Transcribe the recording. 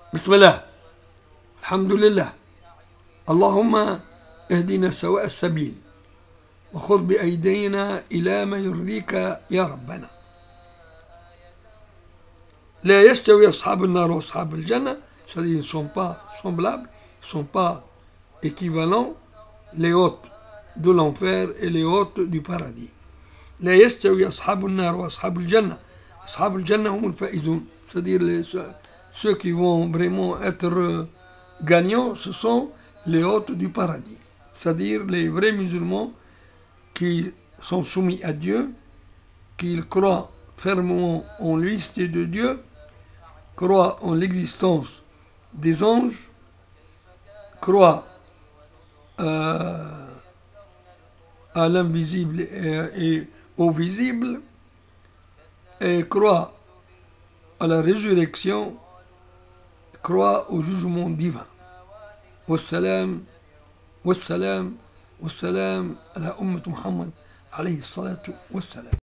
بسم الله، الحمد لله، اللهم اهدنا سواء السبيل وخذ بأيدينا إلى ما يرضيك يا ربنا. لا يستوي أصحاب النار وأصحاب الجنة، c'est-à-dire ils ne sont pas semblables, ils ne sont pas équivalents, les hôtes de l'enfer et les hôtes du paradis. لا يستوي أصحاب النار وأصحاب الجنة. أصحاب الجنة هم الفائزون، c'est-à-dire ceux qui vont vraiment être gagnants, ce sont les hôtes du paradis, c'est-à-dire les vrais musulmans qui sont soumis à Dieu, qui croient fermement en l'unicité de Dieu, croient en l'existence des anges, croient à l'invisible et au visible, et croient à la résurrection, croient au jugement divin. والسلام والسلام والسلام على أمة محمد عليه الصلاة والسلام.